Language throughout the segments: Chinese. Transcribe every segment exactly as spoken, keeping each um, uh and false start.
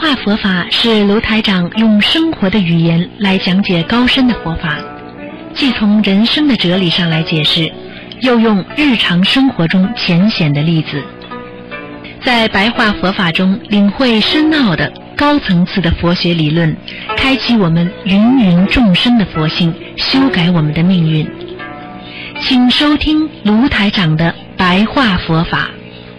话佛法是卢台长用生活的语言来讲解高深的佛法，既从人生的哲理上来解释，又用日常生活中浅显的例子，在白话佛法中领会深奥的高层次的佛学理论，开启我们芸芸众生的佛性，修改我们的命运。请收听卢台长的白话佛法。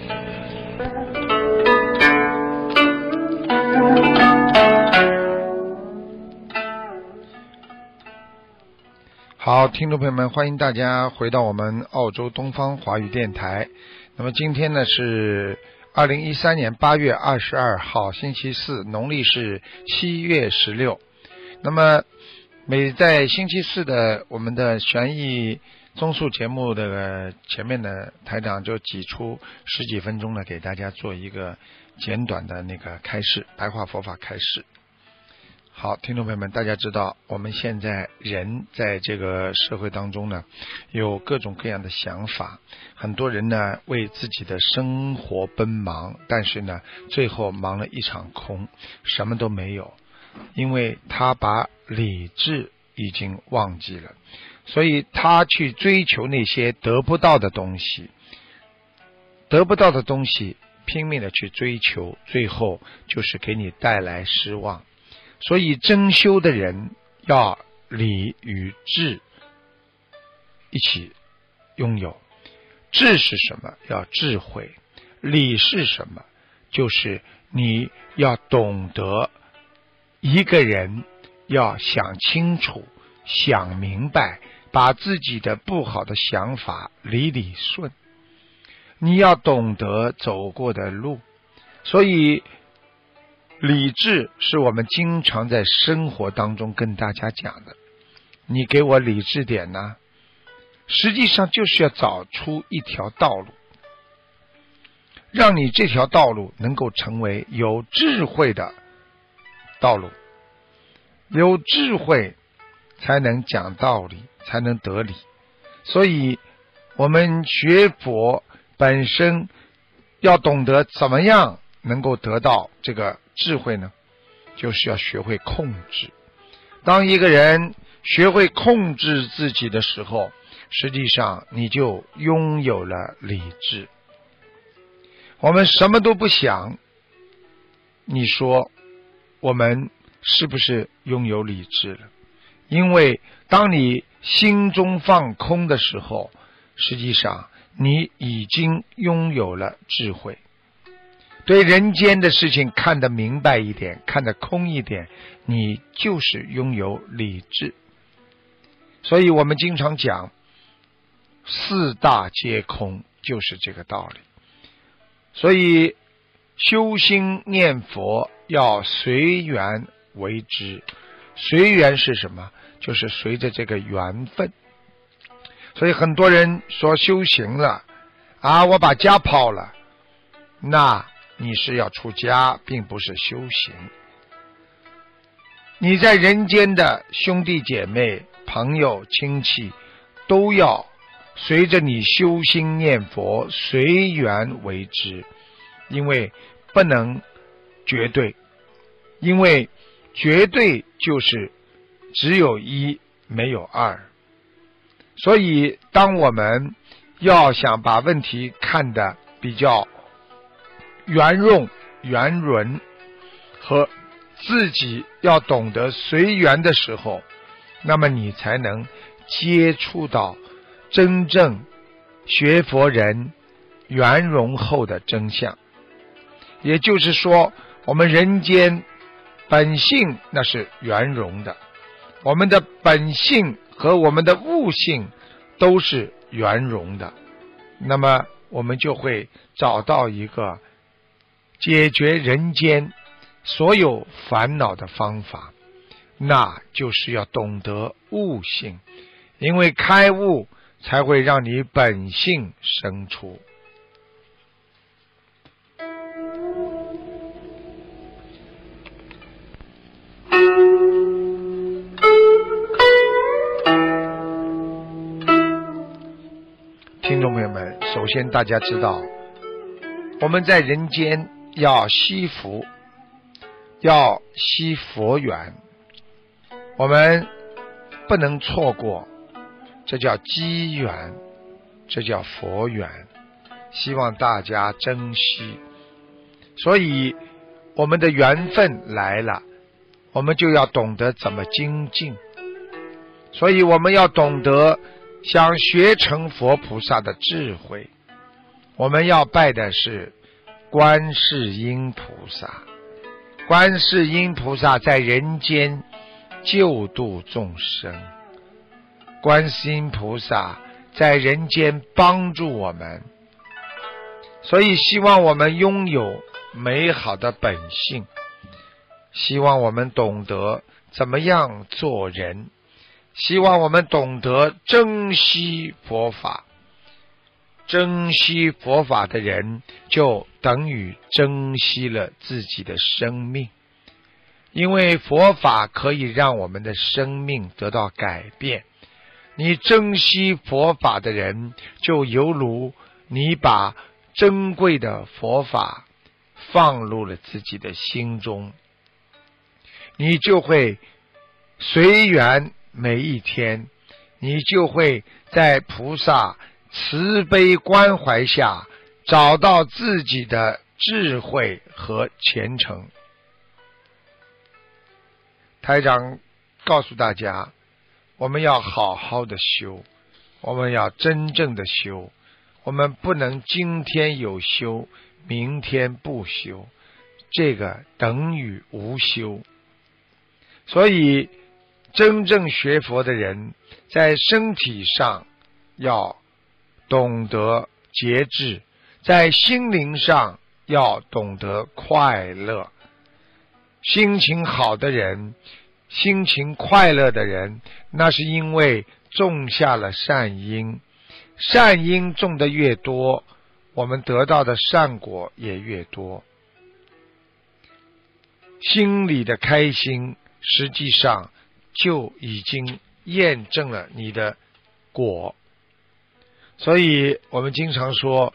好，听众朋友们，欢迎大家回到我们澳洲东方华语电台。那么今天呢是二零一三年八月二十二号，星期四，农历是七月十六。那么每在星期四的我们的悬疑综述节目的前面呢，台长就挤出十几分钟呢，给大家做一个简短的那个开示，白话佛法开示。好，听众朋友们，大家知道我们现在人在这个社会当中呢，有各种各样的想法，很多人呢为自己的生活奔忙，但是呢最后忙了一场空，什么都没有，因为他把理智已经忘记了，所以他去追求那些得不到的东西，得不到的东西拼命的去追求，最后就是给你带来失望。所以真修的人要理与智一起拥有。智是什么？要智慧。理是什么？就是你要懂得一个人要想清楚，想明白，把自己的不好的想法理理顺。你要懂得走过的路。所以理智是我们经常在生活当中跟大家讲的，你给我理智点呢，实际上就是要找出一条道路，让你这条道路能够成为有智慧的道路。有智慧才能讲道理，才能得理。所以我们学佛本身要懂得怎么样能够得到这个智慧呢，就是要学会控制。当一个人学会控制自己的时候，实际上你就拥有了理智。我们什么都不想，你说我们是不是拥有理智了？因为当你心中放空的时候，实际上你已经拥有了智慧。对人间的事情看得明白一点，看得空一点，你就是拥有理智。所以我们经常讲四大皆空，就是这个道理。所以修心念佛要随缘为之。随缘是什么？就是随着这个缘分。所以很多人说修行了啊，我把家抛了，那你是要出家，并不是修行。你在人间的兄弟姐妹、朋友、亲戚都要随着你修心念佛，随缘为之。因为不能绝对，因为绝对就是只有一没有二。所以当我们要想把问题看得比较圆融圆润，和自己要懂得随缘的时候，那么你才能接触到真正学佛人圆融后的真相。也就是说，我们人间本性那是圆融的，我们的本性和我们的悟性都是圆融的，那么我们就会找到一个解决人间所有烦恼的方法，那就是要懂得悟性。因为开悟才会让你本性生出。听众朋友们，首先大家知道，我们在人间要惜福， 要惜佛缘，我们不能错过，这叫机缘，这叫佛缘，希望大家珍惜。所以我们的缘分来了，我们就要懂得怎么精进，所以我们要懂得想学成佛菩萨的智慧。我们要拜的是观世音菩萨，观世音菩萨在人间救度众生，观世音菩萨在人间帮助我们，所以希望我们拥有美好的本性，希望我们懂得怎么样做人，希望我们懂得珍惜佛法。珍惜佛法的人就等于珍惜了自己的生命，因为佛法可以让我们的生命得到改变。你珍惜佛法的人，就犹如你把珍贵的佛法放入了自己的心中，你就会随缘每一天，你就会在菩萨慈悲关怀下找到自己的智慧和前程。台长告诉大家，我们要好好的修，我们要真正的修，我们不能今天有修，明天不修，这个等于无修。所以真正学佛的人，在身体上要懂得节制，在心灵上要懂得快乐。心情好的人，心情快乐的人，那是因为种下了善因，善因种得越多，我们得到的善果也越多。心里的开心实际上就已经验证了你的果。所以我们经常说，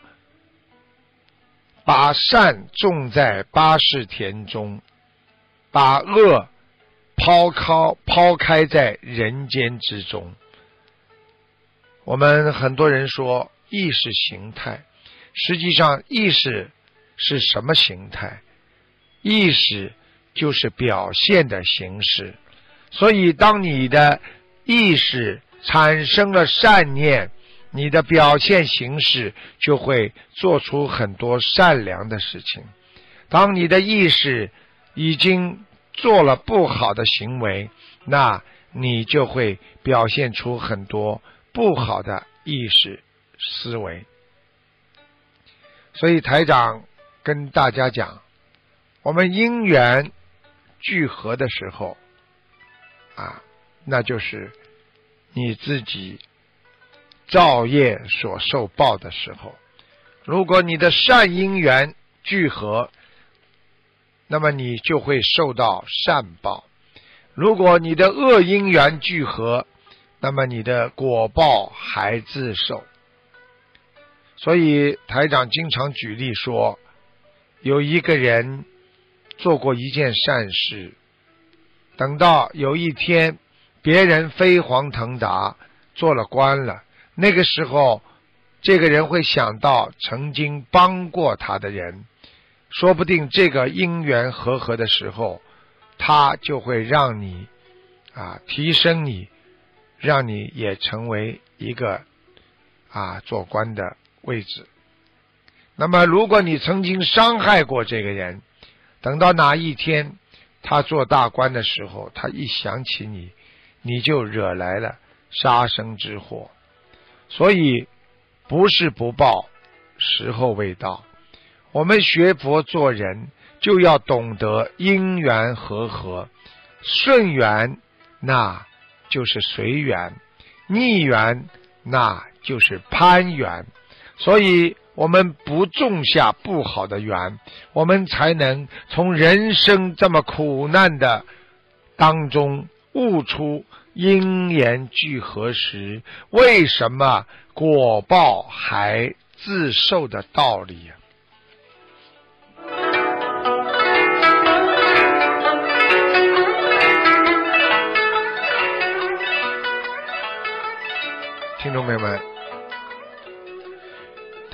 把善种在八识田中，把恶抛开抛开在人间之中。我们很多人说意识形态，实际上意识是什么形态？意识就是表现的形式。所以当你的意识产生了善念，你的表现形式就会做出很多善良的事情。当你的意识已经做了不好的行为，那你就会表现出很多不好的意识思维。所以台长跟大家讲，我们因缘聚合的时候啊，那就是你自己造业所受报的时候。如果你的善因缘聚合，那么你就会受到善报；如果你的恶因缘聚合，那么你的果报还自受。所以台长经常举例说，有一个人做过一件善事，等到有一天别人飞黄腾达做了官了，那个时候这个人会想到曾经帮过他的人，说不定这个因缘和合的时候，他就会让你啊提升你，让你也成为一个啊做官的位置。那么如果你曾经伤害过这个人，等到哪一天他做大官的时候，他一想起你，你就惹来了杀身之祸。所以不是不报，时候未到。我们学佛做人就要懂得因缘和合，顺缘那就是随缘，逆缘那就是攀缘。所以我们不种下不好的缘，我们才能从人生这么苦难的当中悟出因缘聚合时为什么果报还自受的道理啊。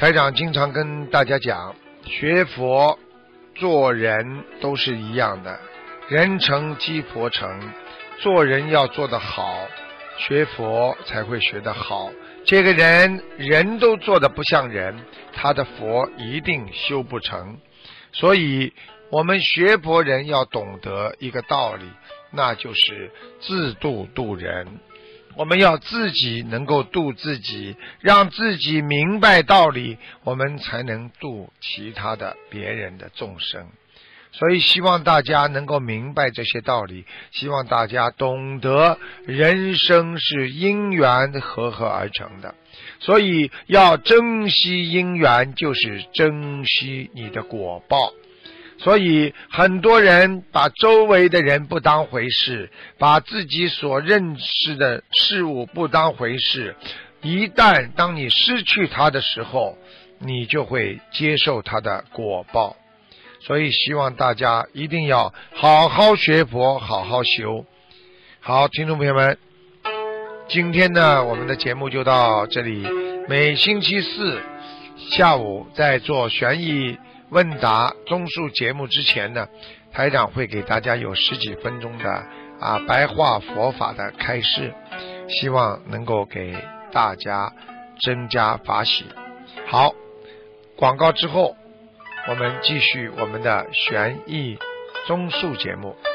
台长经常跟大家讲，学佛做人都是一样的，人成即佛成，做人要做得好，学佛才会学得好。这个人人都做得不像人，他的佛一定修不成。所以我们学佛人要懂得一个道理，那就是自度度人。我们要自己能够度自己，让自己明白道理，我们才能度其他的别人的众生。所以希望大家能够明白这些道理，希望大家懂得人生是因缘合合而成的，所以要珍惜因缘，就是珍惜你的果报。所以很多人把周围的人不当回事，把自己所认识的事物不当回事，一旦当你失去它的时候，你就会接受它的果报。所以希望大家一定要好好学佛，好好修。好，听众朋友们，今天呢我们的节目就到这里。每星期四下午在做悬疑问答综述节目之前呢，台长会给大家有十几分钟的啊白话佛法的开示，希望能够给大家增加法喜。好，广告之后我们继续我们的悬疑综述节目。